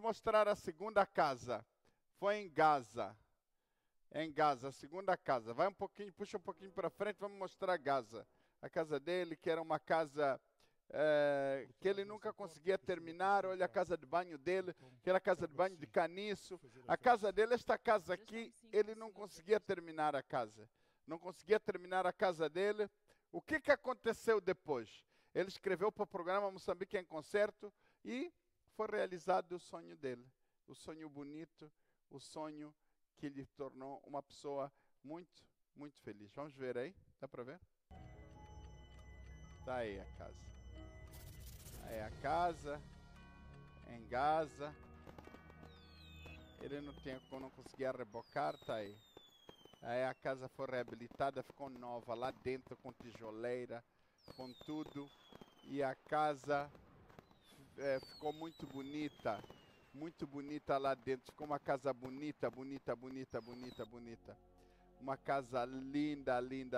mostrar a segunda casa. Foi em Gaza. Em Gaza, a segunda casa. Vai um pouquinho, puxa um pouquinho para frente, vamos mostrar Gaza. A casa dele, que era uma casa que ele nunca conseguia terminar. Olha a casa de banho dele, que era a casa de banho de caniço. A casa dele, esta casa aqui, ele não conseguia terminar a casa. Não conseguia terminar a casa dele. O que aconteceu depois? Ele escreveu para o programa Moçambique em Concerto e foi realizado o sonho dele. O sonho bonito, o sonho que lhe tornou uma pessoa muito, muito feliz. Vamos ver aí? Dá para ver? Está aí a casa. Aí a casa, em Gaza. Ele não conseguia rebocar, está aí. Aí a casa foi reabilitada, ficou nova lá dentro, com tijoleira, com tudo. E a casa ficou muito bonita lá dentro. Ficou uma casa bonita. Uma casa linda.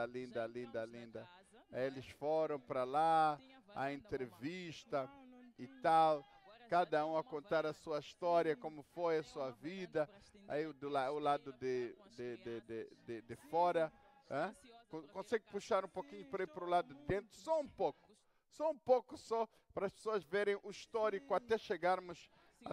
Aí eles foram para lá, a entrevista e tal. Cada um a contar a sua história, como foi a sua vida. Aí o lado de fora. Consegue puxar um pouquinho para ir para o lado de dentro? Só um pouco, para as pessoas verem o histórico até chegarmos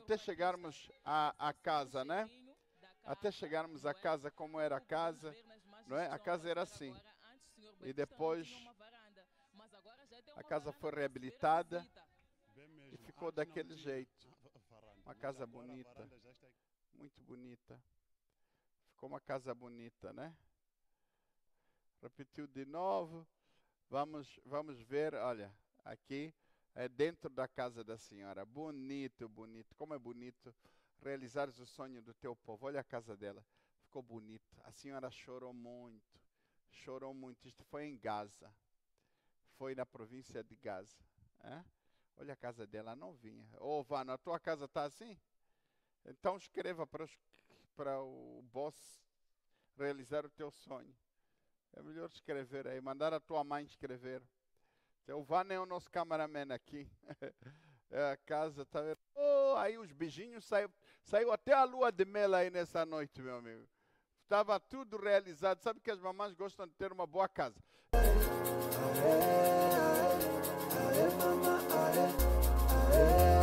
à casa, né? Até chegarmos à casa, como era a casa, não é? A casa era assim. E depois a casa foi reabilitada e ficou daquele jeito. Uma casa bonita, muito bonita. Ficou uma casa bonita, né? Repetiu de novo. Vamos ver, olha, aqui é dentro da casa da senhora. Bonito. Como é bonito realizares o sonho do teu povo. Olha a casa dela, ficou bonita. A senhora chorou muito. Isto foi em Gaza. Foi na província de Gaza. Olha a casa dela, novinha. Ô, Vano, a tua casa está assim? Então escreva para o boss realizar o teu sonho. É melhor escrever aí, mandar a tua mãe escrever. O Vano é o nosso cameraman aqui. É a casa, tá vendo? Oh, aí os beijinhos saiu até a lua de mel aí nessa noite, meu amigo. Estava tudo realizado. Sabe que as mamães gostam de ter uma boa casa. Aê, mama, aê, aê.